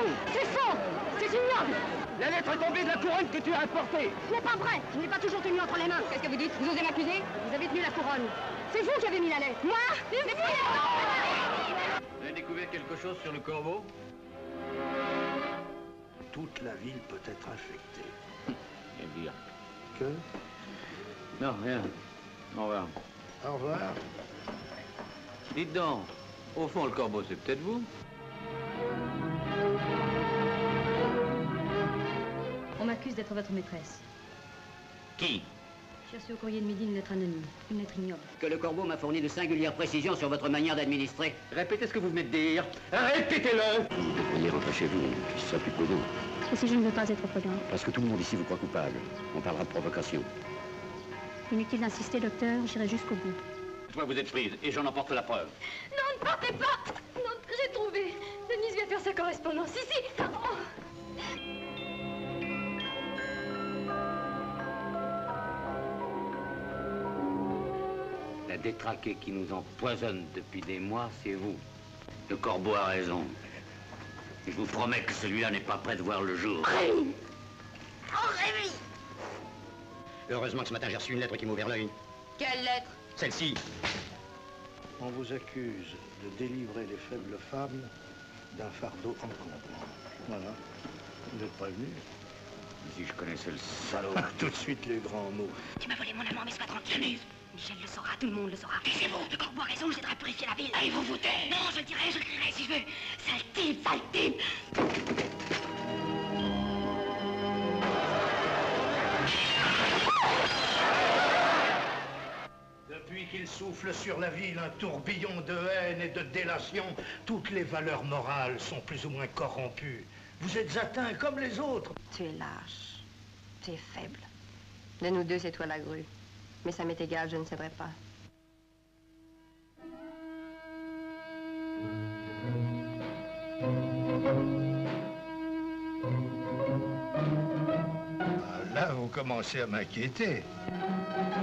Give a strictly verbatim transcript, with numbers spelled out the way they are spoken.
C'est faux! C'est ignoble! La lettre est tombée de la couronne que tu as apportée. Ce n'est pas vrai! Je n'ai pas toujours tenu entre les mains. Qu'est-ce que vous dites? Vous osez m'accuser? Vous avez tenu la couronne. C'est vous qui avez mis la lettre. Moi? Mais Vous avez découvert quelque chose sur le corbeau? Toute la ville peut être infectée. Eh bien. Que? Non, rien. Au revoir. Au revoir. Dites donc, au fond, le corbeau, c'est peut-être vous? On m'accuse d'être votre maîtresse. Qui? J'ai reçu au courrier de midi une lettre anonyme, une lettre ignoble. Que le corbeau m'a fourni de singulières précisions sur votre manière d'administrer. Répétez ce que vous venez de dire. Répétez-le! Vous devriez rentrer chez vous, ce serait plus prudent. Et si je ne veux pas être prudent? Parce que tout le monde ici vous croit coupable. On parlera de provocation. Inutile d'insister, docteur, j'irai jusqu'au bout. Toi, vous êtes prise, et j'en emporte la preuve. Non, ne partez pas! Non, j'ai trouvé. Denise vient faire sa correspondance ici. Oh. La détraquée qui nous empoisonne depuis des mois, c'est vous. Le corbeau a raison. Je vous promets que celui-là n'est pas prêt de voir le jour. Rémi! Oh, Rémi! Heureusement que ce matin j'ai reçu une lettre qui m'a ouvert l'œil. Quelle lettre? Celle-ci. On vous accuse de délivrer les faibles femmes d'un fardeau encombrant. Voilà. Vous êtes prévenu. Si je connaissais le salaud. Ah, tout de suite les grands mots. Tu m'as volé mon amant, mais sois tranquille. Michel le saura, tout le monde le saura. Taisez-vous! Le corbeau a raison, je t'aiderai à purifier la ville. Allez, vous vous taire! Non, je le dirai, je le crierai si je veux. Sale type, sale type! Depuis qu'il souffle sur la ville un tourbillon de haine et de délation, toutes les valeurs morales sont plus ou moins corrompues. Vous êtes atteints comme les autres. Tu es lâche. Tu es faible. De nous deux, c'est toi la grue. Mais ça m'est égal, je ne céderai pas. Ah, là, vous commencez à m'inquiéter.